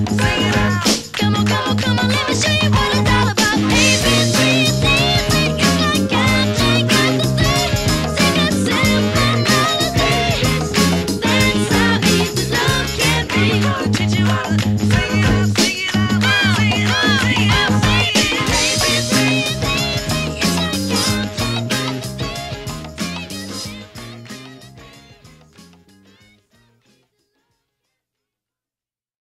Come on, come on, come on, let me show you what it's all about. ABC, it's like I got the thing. Sing a simple melody. That's how easy love can be. Gonna teach you how to sing it out.